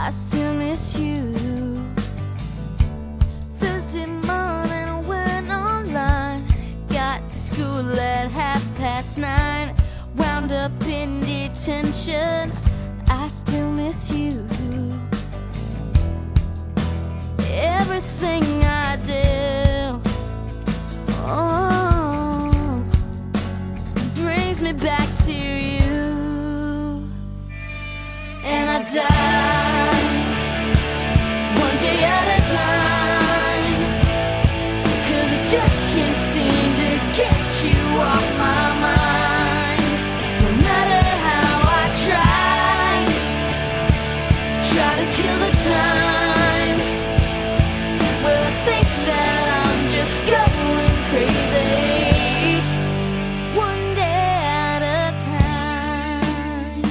I still miss you. Thursday morning went online, got to school at 9:30, wound up in detention. I still miss you. Everything I do, oh, brings me back to you. And I die one day at a time, 'cause I just can't seem to get you off my mind. No matter how I try to kill the time. Well, I think that I'm just going crazy, one day at a time.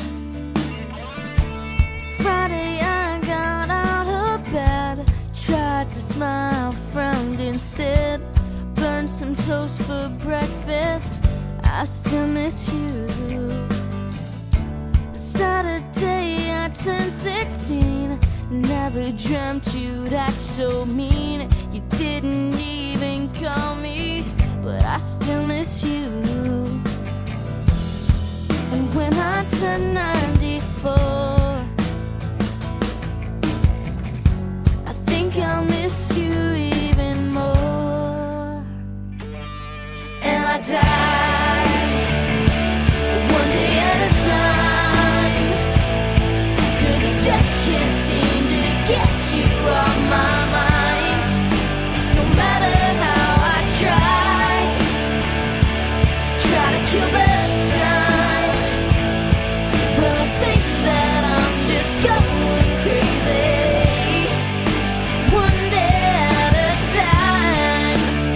Friday I got out of bed, tried to smile, frowned instead, burned some toast for breakfast. I still miss you. Saturday I turned 16, never dreamt you'd act so mean. You didn't even call me, but I still miss you. And when I turn 94, I think I'll miss you even more. And I die one day at a time, 'cause I just can't seem to get you off my mind. No matter how I try to kill the time. Well, I think that I'm just going crazy, one day at a time.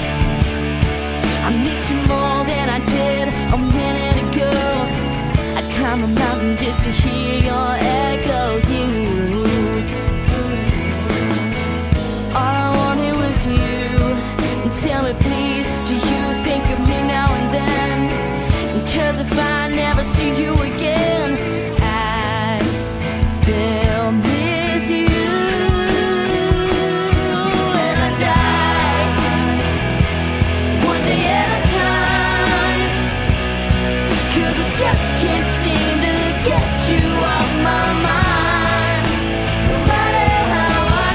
I miss you more than I did a minute ago. I'd climb a mountain just to hear your echo. All I wanted was you. And tell me please, do you think of me now and then? 'Cause if I never see you again, I still miss you. And I die one day at a time, 'cause I just can't seem to get you off my mind. No matter how I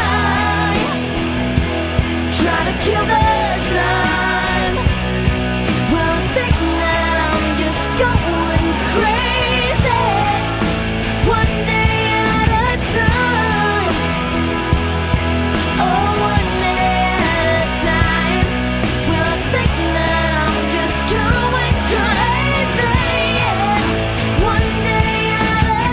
try to kill the time. Well, I think that I'm just going crazy, one day at a time. Oh, one day at a time. Well, I think that I'm just going crazy, yeah, one day at a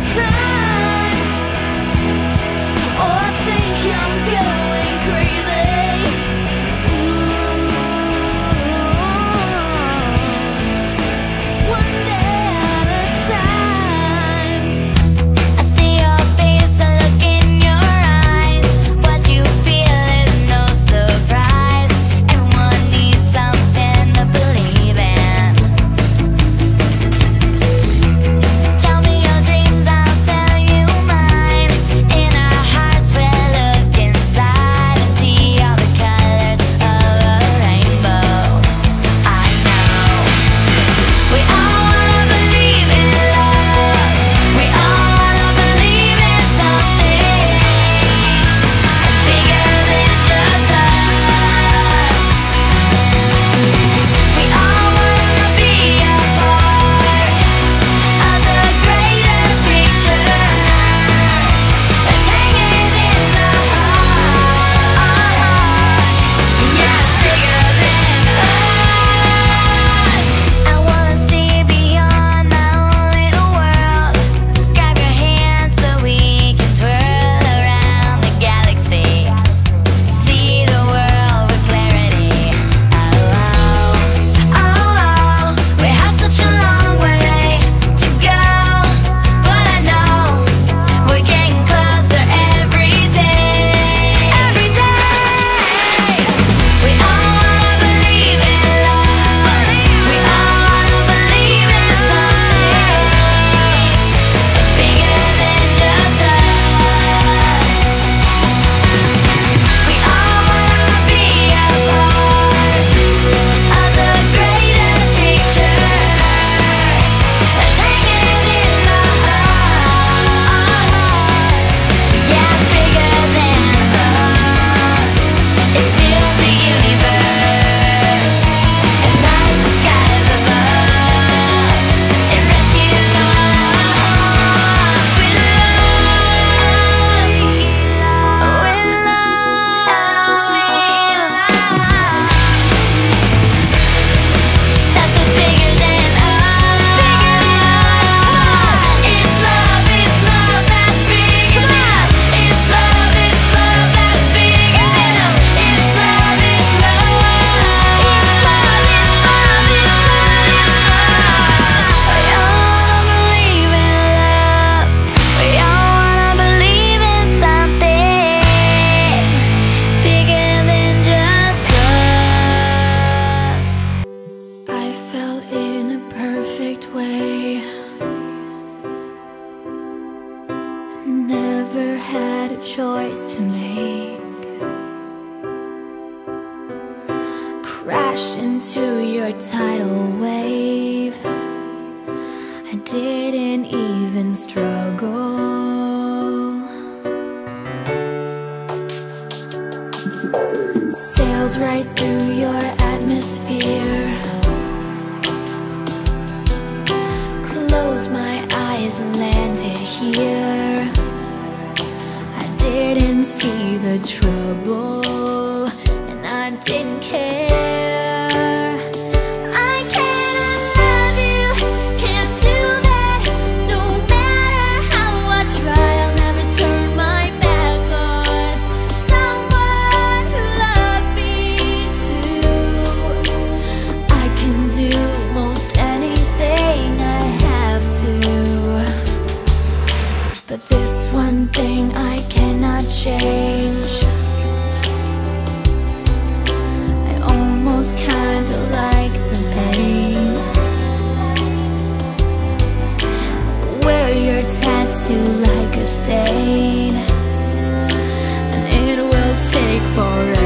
choice to make. Crashed into your tidal wave. I didn't even struggle. Sailed right through your atmosphere. Closed my eyes and landed here. I didn't see the trouble, and I didn't care. I cannot love you, can't do that. No matter how I try, I'll never turn my back on someone who loved me too. I can do most anything I have to, but this one thing I cannot change. I almost kinda like the pain. Wear your tattoo like a stain, and it will take forever